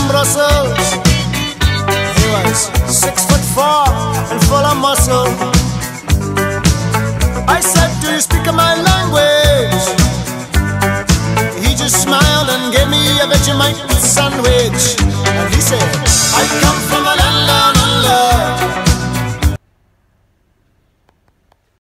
Brussels. He was 6'4" and full of muscle. I said, do you speak my language? He just smiled and gave me a Vegemite sandwich. And he said, I come